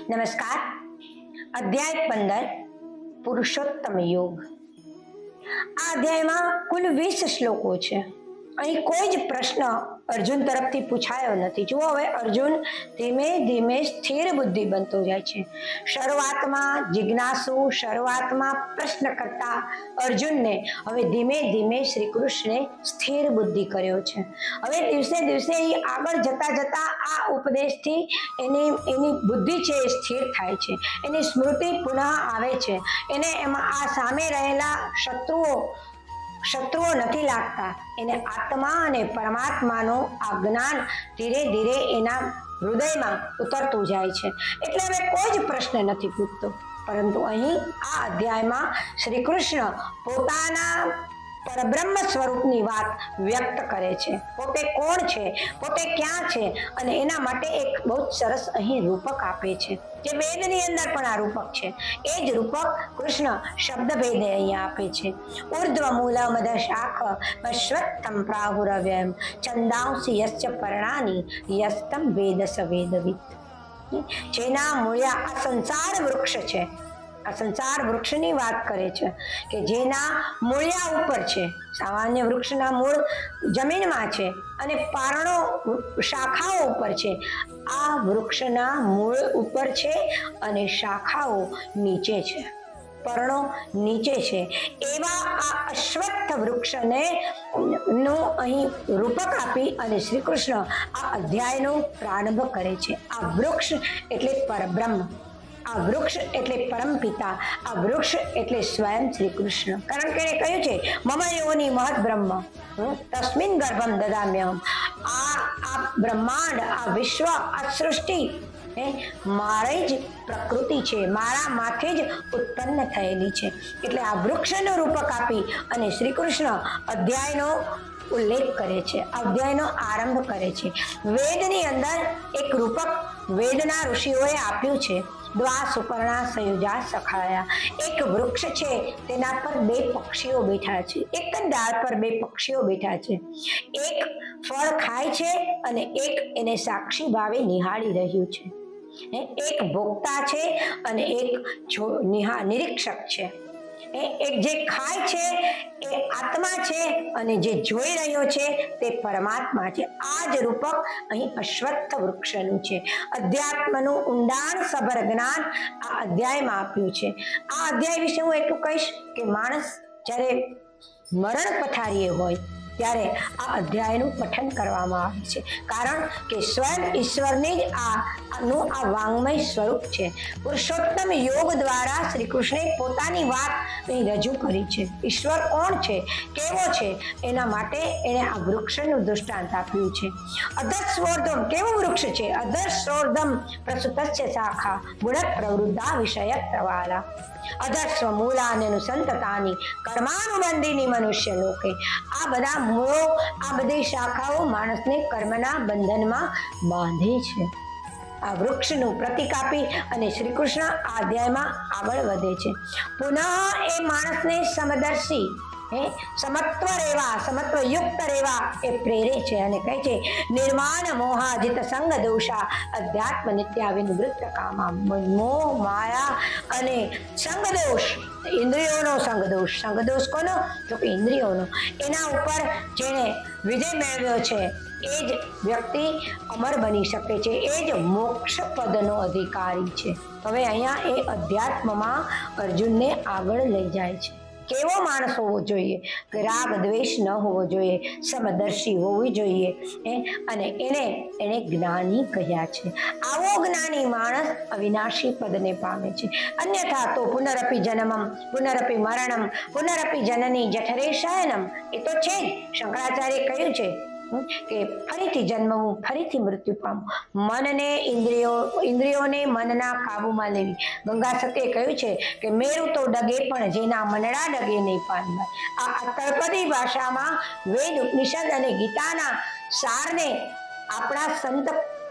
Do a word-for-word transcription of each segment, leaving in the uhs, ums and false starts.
નમસ્કાર. અધ્યાય પંદર પુરુષોત્તમ યોગ. આ અધ્યાયમાં કુલ વીસ શ્લોકો છે. અહીં કોઈ જ પ્રશ્ન અર્જુન તરફથી પૂછાયો નથી. જુઓ, હવે અર્જુન ધીમે ધીમે સ્થિર બુદ્ધિ બનતો જાય છે. શરૂઆતમાં જિજ્ઞાસુ, શરૂઆતમાં પ્રશ્ન કરતા અર્જુનને હવે ધીમે ધીમે શ્રી કૃષ્ણે સ્થિર બુદ્ધિ કર્યો છે. હવે દિવસે દિવસે એ આગળ જતા જતા આ ઉપદેશથી એની એની બુદ્ધિ છે એ સ્થિર થાય છે. એની સ્મૃતિ પુનઃ આવે છે. એને એમાં આ સામે રહેલા શત્રુઓ શત્રુઓ નથી લાગતા. એને આત્મા અને પરમાત્માનું આ જ્ઞાન ધીરે ધીરે એના હૃદયમાં ઉતરતું જાય છે. એટલે હવે કોઈ જ પ્રશ્ન નથી પૂછતો. પરંતુ અહીં આ અધ્યાયમાં શ્રી કૃષ્ણ પોતાના પરબ્રહ્મ સ્વરૂપની વાત વ્યક્ત કરે છે. પોતે કોણ છે, પોતે ક્યાં છે, અને એના માટે એક બહુ સરસ અહીં રૂપક આપે છે, જે વેદની અંદર પણ આ રૂપક છે. એ જ રૂપક કૃષ્ણ શબ્દ ભેદે અહીંયા આપે છે. ઉર્ધ્વ મૂલ મદ શાખ અશ્વત્થમ પ્રાહુરવ્યમ છંદાંસી યસ્ય પર્ણાની યસ્તમ વેદ સવેદવિત. જેના મૂળિયા આ સંસાર વૃક્ષ છે. આ સંસાર વૃક્ષની વાત કરે છે કે જેના મૂળિયા ઉપર છે. સામાન્ય વૃક્ષના મૂળ જમીનમાં છે અને પારણો શાખાઓ ઉપર છે. આ વૃક્ષના મૂળ ઉપર છે અને શાખાઓ નીચે છે, પર્ણો નીચે છે. એવા આ અશ્વત્થ વૃક્ષને નું અહીં રૂપક આપી અને શ્રી કૃષ્ણ આ અધ્યાયનો પ્રારંભ કરે છે. આ વૃક્ષ એટલે પરબ્રહ્મ, આ વૃક્ષ એટલે પરમપિતા, આ વૃક્ષ એટલે સ્વયં શ્રી કૃષ્ણ. કારણ કે એને કહ્યું છે મમ યોનિ મહદ બ્રહ્મ તસ્મિન ગર્ભમ દદામ્યહમ. આ આ બ્રહ્માંડ, આ વિશ્વ, આ સૃષ્ટિ એ મારી જ પ્રકૃતિ છે, મારા માથે જ ઉત્પન્ન થયેલી છે. એટલે આ વૃક્ષનું રૂપક આપી અને શ્રી કૃષ્ણ અધ્યાયનો ઉલ્લેખ કરે છે, અધ્યાયનો આરંભ કરે છે. વેદની અંદર એક રૂપક વેદના ઋષિઓએ આપ્યું છે. દ્વા સુપર્ણા સંયુજા સખાયા. એક વૃક્ષ છે, તેના પર બે પક્ષીઓ બેઠા છે. એક જ ડાળ પર બે પક્ષીઓ બેઠા છે. એક ફળ ખાય છે અને એક એને સાક્ષી ભાવે નિહાળી રહ્યું છે. એક ભોગતા છે અને એક નિરીક્ષક છે. એક જે ખાય છે એ આત્મા છે અને જે જોઈ રહ્યો છે તે પરમાત્મા છે. આ જ રૂપક અહીં અશ્વત્થ વૃક્ષનું છે. અધ્યાત્મનું ઊંડાણ સભર જ્ઞાન આ અધ્યાયમાં આપ્યું છે. આ અધ્યાય વિશે હું એટલું કહીશ કે માણસ જ્યારે મરણ પથારીએ હોય ત્યારે આ અધ્યાયનું પઠન કરવામાં આવે છે. કારણ કે સ્વયં ઈશ્વરની જ આ નું આ વાંગમય સ્વરૂપ છે. પુરુષોત્તમ યોગ દ્વારા શ્રી કૃષ્ણે પોતાની વાત અહીં રજૂ કરી છે. ઈશ્વર કોણ છે, કેવો છે, એના માટે એણે આ વૃક્ષનું દૃષ્ટાંત આપ્યું છે. અધસ્વોર્ધમ કેવું વૃક્ષ છે? અધસ્વોર્ધમ પ્રસુતસ્ય શાખા ગુણ પ્રવૃદ્ધા વિષય પ્રવાલા. અધસ્વ મૂલાન્યનું સંતતાની કર્માનુબંધીની મનુષ્ય લોકે. આ બધા મૂળો, આ બધી શાખાઓ માણસને કર્મના બંધનમાં બાંધે છે. આ વૃક્ષનું પ્રતીક આપી અને શ્રી કૃષ્ણ આ અધ્યાયમાં આગળ વધે છે. પુનઃ એ માણસને સમદર્શી, હે સમત્વ રહેવા, સમત્વ યુક્ત રહેવા એ પ્રેરે છે અને કહે છે નિર્માણ મોહાજિત સંગ દોષા અધ્યાત્મ નિત્યા વિનિવૃત્ત કામા. મોહ, માયા અને સંગદોષ, ઇન્દ્રિયોનો સંગદોષ. સંગદોષ કોનો? તો કે ઇન્દ્રિયોનો. એના ઉપર જેણે વિજય મેળવ્યો છે એ જ વ્યક્તિ અમર બની શકે છે. એ જ મોક્ષ પદનો અધિકારી છે. હવે અહીંયા એ અધ્યાત્મમાં અર્જુનને આગળ લઈ જાય છે. કેવો માણસ હોવો જોઈએ? રાગ દ્વેષ ન હોવો જોઈએ, સમદર્શી હોવી જોઈએ અને એને એને જ્ઞાની કહ્યા છે. આવો જ્ઞાની માણસ અવિનાશી પદને પામે છે. અન્યથા તો પુનરપી જન્મમ પુનરપી મરણમ પુનરપી જનની જઠરે શયનમ. એ તો છે જ. શંકરાચાર્ય કહ્યું છે કે ફરીથી જન્મવું, ફરીથી મૃત્યુ પામવું. મનને ઇન્દ્રિયો ઇન્દ્રિયોને મનના કાબુમાં લેવી. ગંગા સત્યે કહ્યું છે કે મેરુ તો ડગે પણ જેના મનડા ડગે નહીં પાનભાઈ. આ તળપદી ભાષામાં વેદ, ઉપનિષદ અને ગીતાના સારને આપણા સંત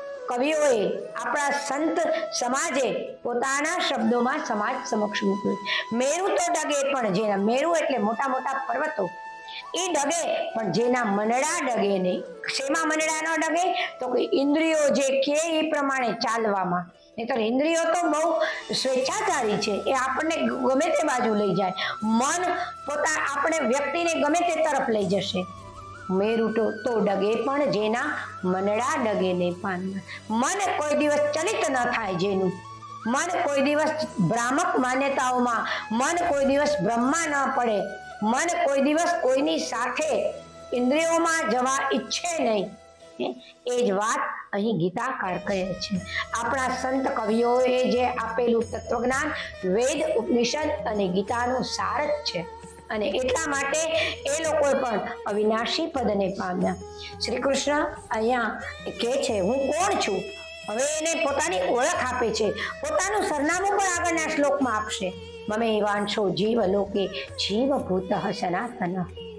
કવિઓએ, આપણા સંત સમાજે પોતાના શબ્દોમાં સમાજ સમક્ષ મૂક્યું. મેરુ તો ડગે પણ જેના, મેરુ એટલે મોટા મોટા પર્વતો, એ ડગે પણ જેના મનડા ડગે નહીં. શેમાં મનડા ન ડગે? તો કે ઇન્દ્રિયો જે કે એ પ્રમાણે ચાલવામાં, નહીતર ઇન્દ્રિયો તો બહુ સ્વેચ્છાચારી છે, એ આપણને ગમે તે બાજુ લઈ જાય. મન પોતા આપણે વ્યક્તિને ગમે તે તરફ લઈ જશે. મેરુ તો તો ડગે પણ જેના મનડા ડગે ને પાનમાં. મન કોઈ દિવસ ચલિત ન થાય જેનું, મન કોઈ દિવસ ભ્રામક માન્યતાઓમાં, મન કોઈ દિવસ બ્રહ્મા ન પડે, મન કોઈ દિવસ કોઈની સાથે ઇન્દ્રિયોમાં જવા ઈચ્છે નહીં. એ જ વાત અહીં ગીતાકાર કહે છે. આપણા સંત કવિઓએ જે આપેલું તત્વજ્ઞાન વેદ, ઉપનિષદ અને ગીતાનું સાર જ છે. અને એટલા માટે એ લોકોએ પણ અવિનાશી પદને પામ્યા. શ્રી કૃષ્ણ અહીંયા કહે છે હું કોણ છું. હવે એને પોતાની ઓળખ આપે છે, પોતાનું સરનામું પણ આગળના શ્લોકમાં આપશે. મમે વાંશો જીવ લોકે જીવભૂત સનાતન.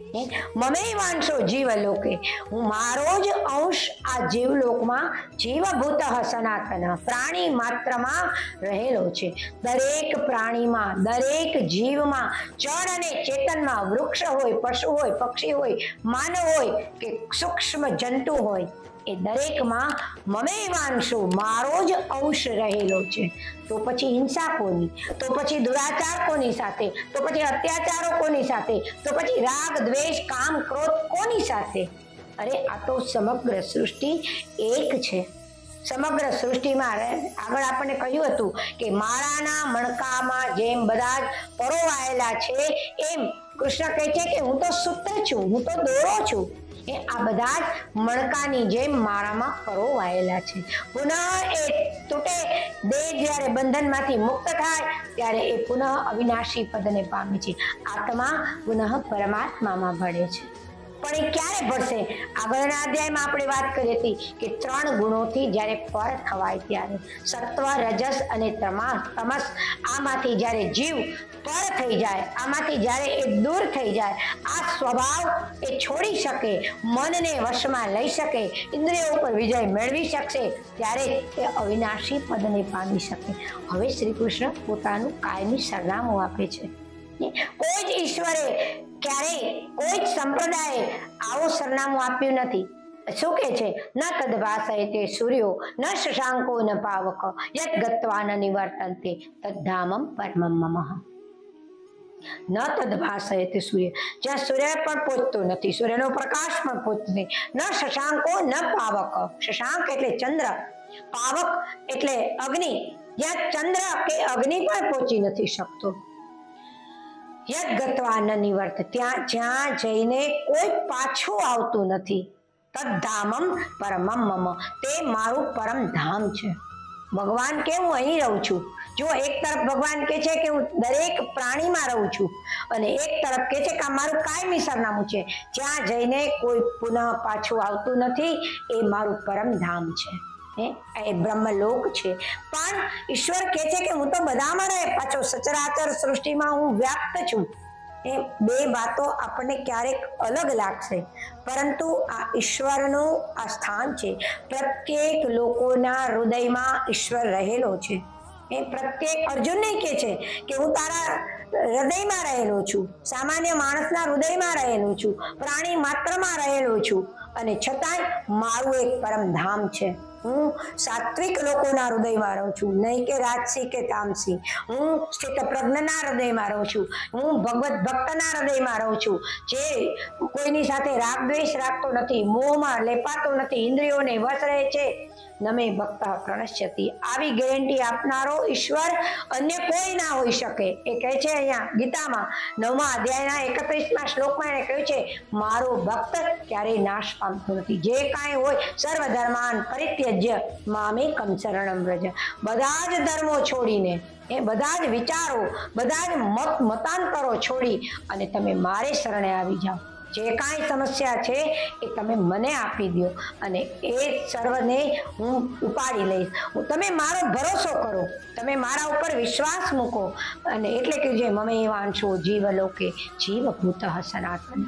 મમે વાંશો જીવ લોકે, હું મારો જ અંશ આ જીવલોકમાં જીવભૂત સનાતન, પ્રાણી માત્રમાં રહેલો છે. દરેક પ્રાણીમાં, દરેક જીવમાં, જળ અને ચેતનમાં, વૃક્ષ હોય, પશુ હોય, પક્ષી હોય, માનવ હોય કે સૂક્ષ્મ જંતુ હોય, એ દરેકમાં મમે વાંશો મારો જ અંશ રહેલો છે. તો પછી હિંસા કોની, તો પછી દુરાચાર કોની સાથે, તો પછી અત્યાચારો કોની સાથે, તો પછી રાગ, દ્વેષ, કામ, ક્રોધ કોની સાથે? અરે આ તો સમગ્ર સૃષ્ટિ એક છે. સમગ્ર સૃષ્ટિમાં આગળ આપણને કહ્યું હતું કે માળાના મણકામાં જેમ બધા જ પરોવાયેલા છે, એમ કૃષ્ણ કહે છે કે હું તો સૂત્ર છું, હું તો દોરો છું. એ આ બધા જ મણકાની જેમ મારામાં પરોવાયેલા છે. પુનઃ એ તૂટે, દેહ જ્યારે બંધનમાંથી મુક્ત થાય ત્યારે એ પુનઃ અવિનાશી પદને પામે છે. આત્મા પુનઃ પરમાત્મામાં ભળે છે. પણ એ ક્યારે ભળશે? આગળના અધ્યાયમાં આપણે વાત કરી હતી કે ત્રણ ગુણોથી જ્યારે પર થવાય ત્યારે, સત્વ, રજસ અને તમસ, આમાંથી જ્યારે જીવ પર થઈ જાય, આમાંથી જ્યારે એ દૂર થઈ જાય, આ સ્વભાવ એ છોડી શકે, મનને વશમાં લઈ શકે, ઇન્દ્રિયો ઉપર વિજય મેળવી શકશે, ત્યારે તે અવિનાશી પદને પામી શકે. હવે શ્રી કૃષ્ણ પોતાનું કાયમી સરનામું આપે છે. કોઈ જ ઈશ્વરે ક્યારેય કોઈ જ સંપ્રદાયે આવું સરનામું આપ્યું નથી. શું કે છે? ન તદભાસય તે સૂર્યો ન શશાંકો ન પાવક યત ગત્વા ન નિવર્તન્તે તદ્ધામમ પરમમ મમઃ. ન તદભાસય તે સૂર્ય, જ્યાં સૂર્ય પણ પહોંચતો નથી, સૂર્યનો પ્રકાશ પણ પહોંચતો નથી. ન શશાંકો ન પાવક, શશાંક એટલે ચંદ્ર, પાવક એટલે અગ્નિ, જ્યાં ચંદ્ર કે અગ્નિ પણ પહોંચી નથી શકતો. યદ ગત્વા ન નિવર્ત, ત્યાં જ્યાં જઈને કોઈ પાછું આવતું નથી. તદ્ધામમ પરમમ મમ, તે મારું પરમ ધામ છે. ભગવાન કે હું અહીં રહું છું. જો એક તરફ ભગવાન કે છે કે હું દરેક પ્રાણીમાં રહું છું, અને એક તરફ કે છે કે આ મારું કાયમી સરનામું છે, જ્યાં જઈને કોઈ પુનઃ પાછું આવતું નથી, એ મારું પરમ ધામ છે, એ બ્રહ્મલોક છે. પણ ઈશ્વર કહે છે કે હું તો બધામાં રહે, પાછો સચરાચર સૃષ્ટિમાં હું વ્યાપ્ત છું. એ બે વાતો આપણને ક્યારેક અલગ લાગશે, પરંતુ આ ઈશ્વરનું આ સ્થાન છે. પ્રત્યેક લોકોના હૃદયમાં ઈશ્વર રહેલો છે. એ પ્રત્યેક અર્જુનને કહે છે કે હું તારા હૃદયમાં રહેલો છું, સામાન્ય માણસના હૃદયમાં રહેલું છું, પ્રાણી માત્રમાં રહેલો છું, અને છતાંય મારું એક પરમ ધામ છે. હું સાત્વિક લોકોના હૃદયમાં રહું છું, નહીં કે રાજસી કે તામસી. હું સ્થિત પ્રજ્ઞના હૃદયમાં રહું છું, હું ભગવત ભક્તના હૃદયમાં રહું છું, જે કોઈની સાથે રાગ દ્વેષ રાખતો નથી, મોહમાં લેપાતો નથી, ઇન્દ્રિયોને વશ રહે છે. નમે ભક્ત પ્રણશ્યતિ, આવી ગેરંટી આપનારો ઈશ્વર અન્ય કોઈ ના હોઈ શકે. એ કહે છે અહીંયા ગીતામાં નવમા અધ્યાયના એકત્રીસમાં શ્લોકમાં એને કહ્યું છે મારો ભક્ત ક્યારેય નાશ પામતો નથી. જે કાંઈ હોય સર્વ ધર્માન પરિત્યજ્ય મામેકમ શરણમ વ્રજ. બધા જ ધર્મો છોડીને, એ બધા જ વિચારો, બધા જ મત મતાંતરો છોડી અને તમે મારે શરણે આવી જાઓ. જે કાંઈ સમસ્યા છે એ તમે મને આપી દો, અને એ સર્વને હું ઉપાડી લઈશ. તમે મારો ભરોસો કરો, તમે મારા ઉપર વિશ્વાસ મૂકો. અને એટલે કે જે મમે વાંશો જીવ લોકે જીવભૂત સનાતન,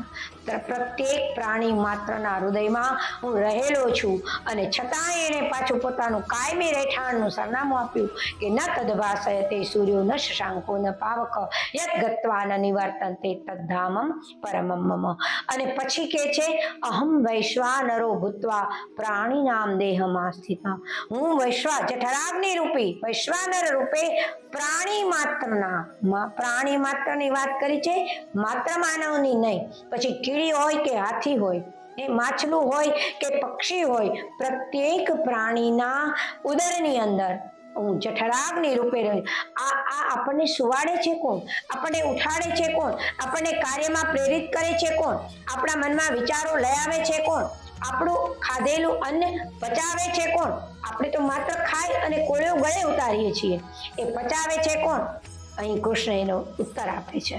પ્રત્યેક પ્રાણી માત્રના હૃદયમાં હું રહેલો છું અને છતાં એણે પાછું પોતાનું કાયમી રહેઠાણનું સરનામું આપ્યું કે ન તદભાસયતે સૂર્યો ન શશાંકો ન પાવક યત ગત્વા ન નિવર્તન્તે તદ્ધામમ પરમમ મમ. અને પછી કે છે અહમ વૈશ્વાનરો ભૂત્વા પ્રાણીનામ દેહમાં સ્થિત. હું વૈશ્વા જઠરાગ્નિ રૂપી વૈશ્વાનર રૂપે પ્રાણી માત્રના પ્રાણી માત્રની વાત કરી છે, માત્ર માનવની નહીં. પછી કીડી હોય કે હાથી હોય, એ માછલું હોય કે પક્ષી હોય, પ્રત્યેક પ્રાણીના ઉદરની અંદર હું જઠરાગ્નિ રૂપે રહી. આ આ આપણને સુવાડે છે કોણ? આપણને ઉઠાડે છે કોણ? આપણને કાર્યમાં પ્રેરિત કરે છે કોણ? આપણા મનમાં વિચારો લઈ આવે છે કોણ? આપણું ખાધેલું અન્ન પચાવે છે કોણ? આપણે તો માત્ર ખાઈ અને કોળિયો ગળે ઉતારીએ છીએ. એ પચાવે છે કોણ? અહીં કૃષ્ણ એનો ઉત્તર આપે છે.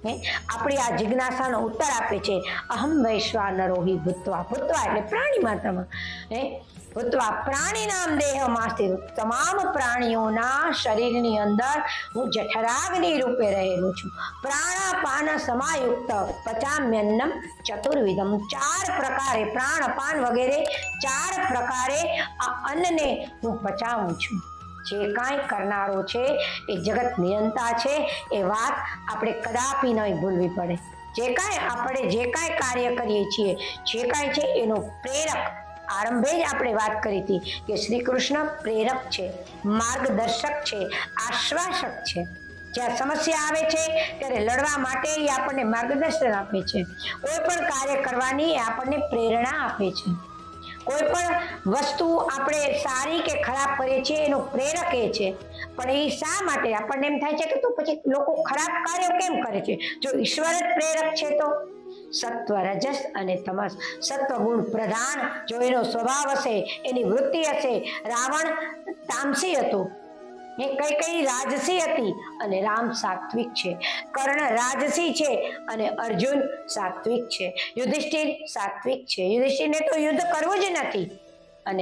આપણી આ જિજ્ઞાસાનો ઉત્તર આપે છે. અહમ વૈશ્વાનરો હિ ભૂત્વા. ભૂત્વા એટલે પ્રાણી માત્રમાં, હે ભૂત્વા પ્રાણી નામ દેહમાં સ્થિત. તમામ પ્રાણીઓના શરીરની અંદર હું જઠરાગ્નિ રૂપે રહેલું છું. પ્રાણાપાન સમાયુક્ત પચામ્યન્નમ ચતુર્વિધમ. ચાર પ્રકારે પ્રાણપાન વગેરે ચાર પ્રકારે આ અન્નને હું પચાવું છું. જે કાંઈ કરનારો છે એ જગત નિયંતા છે, એ વાત આપણે કદાપી નહીં ભૂલવી પડે. જે કાંઈ આપણે જે કાંઈ કાર્ય કરીએ છીએ, જે કાંઈ છે એનો પ્રેરક, આરંભે જ આપણે વાત કરી હતી કે શ્રી કૃષ્ણ પ્રેરક છે, માર્ગદર્શક છે, આશ્વાસક છે. જ્યાં સમસ્યા આવે છે ત્યારે લડવા માટે એ આપણને માર્ગદર્શન આપે છે. કોઈ પણ કાર્ય કરવાની એ આપણને પ્રેરણા આપે છે. કોઈ પણ વસ્તુ આપણે સારી કે ખરાબ કરીએ છીએ એનો પ્રેરક એ છે. પણ એ શા માટે આપણને એમ થાય છે કે તો પછી લોકો ખરાબ કાર્યો કેમ કરે છે? જો ઈશ્વર જ પ્રેરક છે તો સત્વ, રજસ અને તમસ, સત્વ ગુણ પ્રધાન જો એનો સ્વભાવ હશે, એની વૃત્તિ હશે. રાવણ તામસી હતો, એ કઈ કઈ રાજસી હતી અને રામ સાત્વિક છે. કર્ણ રાજસી છે અને અર્જુન સાત્વિક છે. યુધિષ્ઠિર સાત્વિક છે. યુધિષ્ઠિરને તો યુદ્ધ કરવું જ નથી અને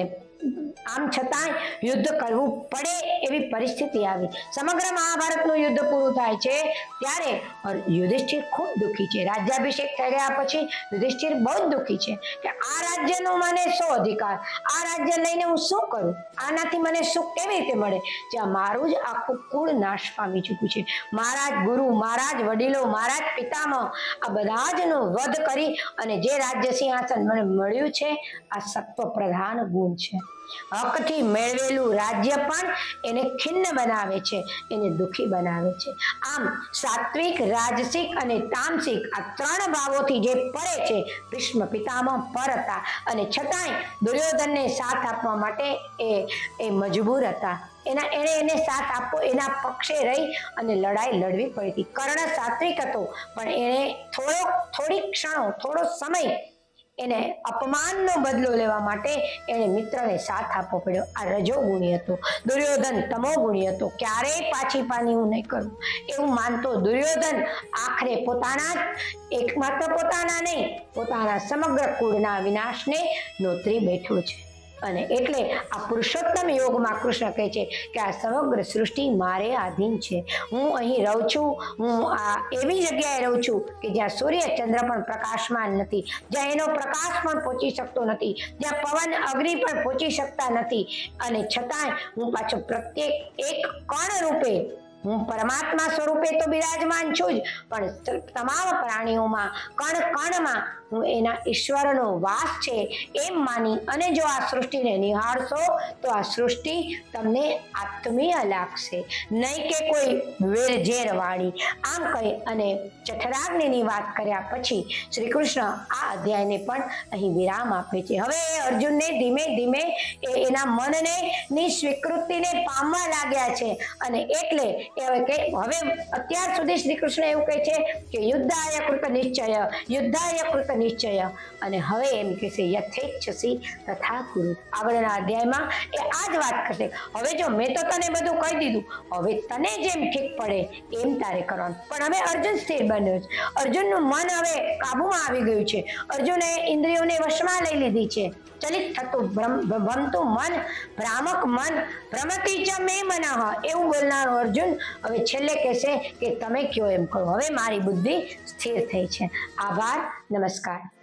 આમ છતાં યુદ્ધ કરવું પડે એવી પરિસ્થિતિ આવી. સમગ્ર મહાભારતનું યુદ્ધ પૂરું થાય છે ત્યારે યુધિષ્ઠિર ખૂબ દુઃખી છે. રાજ્યાભિષેક થઈ ગયા પછી યુધિષ્ઠિર બહુ જ દુઃખી છે કે આ રાજ્યનો મને શો અધિકાર? આ રાજ્ય લઈને હું શું કરું? આનાથી મને સુખ કેવી રીતે મળે? જ્યાં મારું જ આખું કુળ નાશ પામી ચૂક્યું છે. મારા જ ગુરુ, મારા જ વડીલો, મારા જ પિતામહ આ બધા જનો વધ કરી અને જે રાજ્ય સિંહાસન મને મળ્યું છે આ સત્વ પ્રધાન ગુણ છે. હકથી મેળવેલું રાજ્ય પણ એને ખિન્ન બનાવે છે, એને દુઃખી બનાવે છે. આમ સાત્વિક, રાજસિક અને તામસિક આ ત્રણ ભાવોથી જે પરે છે ભીષ્મ પિતામહ પર હતા અને છતાંય દુર્યોધનને સાથ આપવા માટે એ એ મજબૂર હતા. એના એને એને સાથ આપવો, એના પક્ષે રહી અને લડાઈ લડવી પડી હતી. કર્ણ સાત્વિક હતો પણ એને થોડો થોડી ક્ષણો થોડો સમય એને અપમાનનો બદલો લેવા માટે એને મિત્રને સાથ આપવો પડ્યો. આ રજોગુણી હતો. દુર્યોધન તમોગુણી હતો. ક્યારેય પાછી પાની હું નહીં કરું એવું માનતો દુર્યોધન આખરે પોતાના જ એકમાત્ર પોતાના નહીં પોતાના સમગ્ર કુળના વિનાશને નોતરી બેઠો છે. અને એટલે આ પુરુષોત્તમ યોગમાં કૃષ્ણ કહે છે કે આ સમગ્ર સૃષ્ટિ મારે આધીન છે. હું અહીં રહું છું, હું આ એવી જગ્યાએ રહું છું કે જ્યાં સૂર્ય ચંદ્ર પણ પ્રકાશમાન નથી, જ્યાં એનો પ્રકાશ પણ પહોંચી શકતો નથી, જ્યાં પવન અગ્નિ પણ પહોંચી શકતા નથી. અને છતાંય હું પાછો પ્રત્યેક એક કણ રૂપે હું પરમાત્મા સ્વરૂપે તો બિરાજમાન છું જ, પણ તમામ પ્રાણીઓમાં કણ કણમાં હું એના ઈશ્વરનો વાસ છે એમ માની અને જો આ સૃષ્ટિને નિહાળશો તો આ સૃષ્ટિ તમને આત્મીય લાગશે, નહીં કે કોઈ વેરઝેર વાળી. આમ કહી અને જઠરાગ્નિની વાત કર્યા પછી શ્રી કૃષ્ણ આ અધ્યાયને પણ અહીં વિરામ આપે છે. હવે અર્જુનને ધીમે ધીમે એના મનને ની સ્વીકૃતિને પામવા લાગ્યા છે અને એટલે હવે કે હવે અત્યાર સુધી શ્રી કૃષ્ણ એવું કહે છે કે યુદ્ધાય કૃત નિશ્ચય, યુદ્ધાય કૃત નિશ્ચય, અને હવે એમ કે છે યથેચ્છસી તથા કુરુ. આગળના અધ્યાયમાં એ આ જ વાત કરશે. હવે જો મેં તો તને બધું કહી દીધું, હવે તને જેમ ઠીક પડે એમ તારે કરવાનું. પણ હવે અર્જુન સ્થિર બન્યો છે. અર્જુનનું મન હવે કાબુમાં આવી ગયું છે. અર્જુને ઇન્દ્રિયોને વશમાં લઈ લીધી છે. ચલિત થતું ભ્રમતું મન, ભ્રામક મન, ભ્રમતી ચ મે મનઃ, એવું બોલનારો અર્જુન હવે છેલ્લે કહેશે કે તમે કયો એમ કરો, હવે મારી બુદ્ધિ સ્થિર થઈ છે. આભાર, નમસ્કાર.